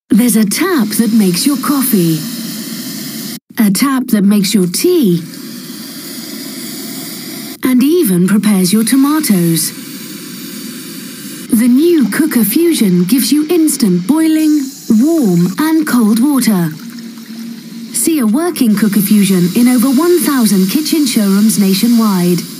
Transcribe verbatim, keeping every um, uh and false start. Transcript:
There's a tap that makes your coffee, a tap that makes your tea, and even prepares your tomatoes. The new Quooker Fusion gives you instant boiling, warm and cold water. See a working Quooker Fusion in over one thousand kitchen showrooms nationwide.